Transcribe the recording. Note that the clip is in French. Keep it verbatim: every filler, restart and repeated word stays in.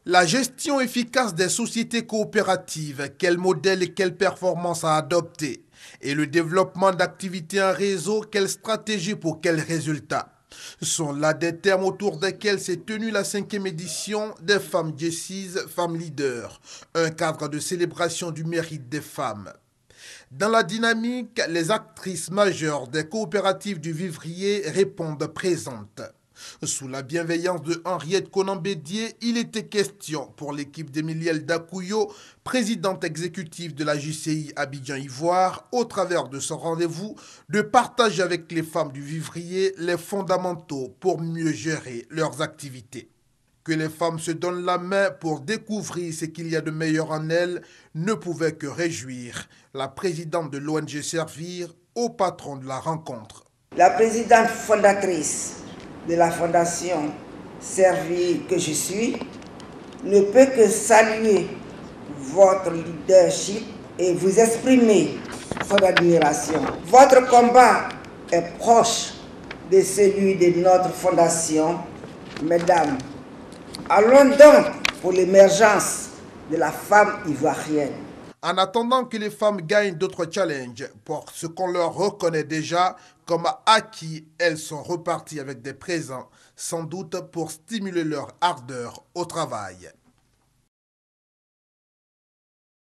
La gestion efficace des sociétés coopératives, quel modèle et quelle performance à adopter? Et le développement d'activités en réseau, quelle stratégie pour quels résultats? Sont là des termes autour desquels s'est tenue la cinquième édition des Femmes Jessis, Femmes Leaders, un cadre de célébration du mérite des femmes. Dans la dynamique, les actrices majeures des coopératives du Vivrier répondent présentes. Sous la bienveillance de Henriette Conan-Bédier, il était question pour l'équipe d'Emilielle Dakuyo, présidente exécutive de la J C I Abidjan-Ivoire, au travers de son rendez-vous, de partager avec les femmes du Vivrier les fondamentaux pour mieux gérer leurs activités. Que les femmes se donnent la main pour découvrir ce qu'il y a de meilleur en elles ne pouvait que réjouir la présidente de l'O N G Servir au patron de la rencontre. La présidente fondatrice de la fondation Servir que je suis ne peut que saluer votre leadership et vous exprimer son admiration. Votre combat est proche de celui de notre fondation. Mesdames, allons donc pour l'émergence de la femme ivoirienne. En attendant que les femmes gagnent d'autres challenges pour ce qu'on leur reconnaît déjà comme acquis, elles sont reparties avec des présents, sans doute pour stimuler leur ardeur au travail.